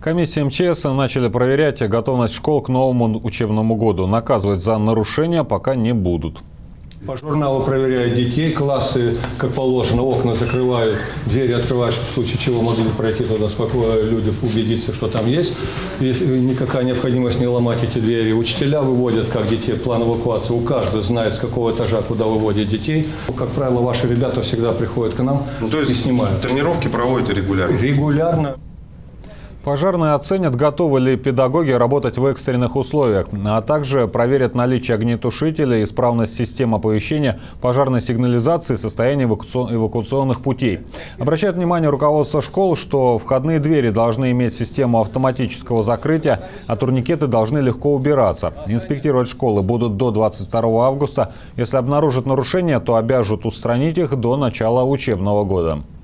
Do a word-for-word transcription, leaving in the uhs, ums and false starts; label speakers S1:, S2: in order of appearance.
S1: Комиссии эм че эс начали проверять готовность школ к новому учебному году. Наказывать за нарушения пока не будут.
S2: По журналу проверяют детей, классы, как положено, окна закрывают, двери открывают, чтобы в случае чего могли пройти туда спокойно, люди убедиться, что там есть. И никакая необходимость не ломать эти двери. Учителя выводят как детей, план эвакуации. У каждого знает, с какого этажа куда выводят детей. Как правило, ваши ребята всегда приходят к нам
S3: ну, то есть
S2: и снимают.
S3: Тренировки проводите регулярно?
S2: Регулярно.
S1: Пожарные оценят, готовы ли педагоги работать в экстренных условиях, а также проверят наличие огнетушителя, исправность систем оповещения, пожарной сигнализации, состояние эвакуационных путей. Обращает внимание руководство школ, что входные двери должны иметь систему автоматического закрытия, а турникеты должны легко убираться. Инспектировать школы будут до двадцать второго августа. Если обнаружат нарушения, то обяжут устранить их до начала учебного года.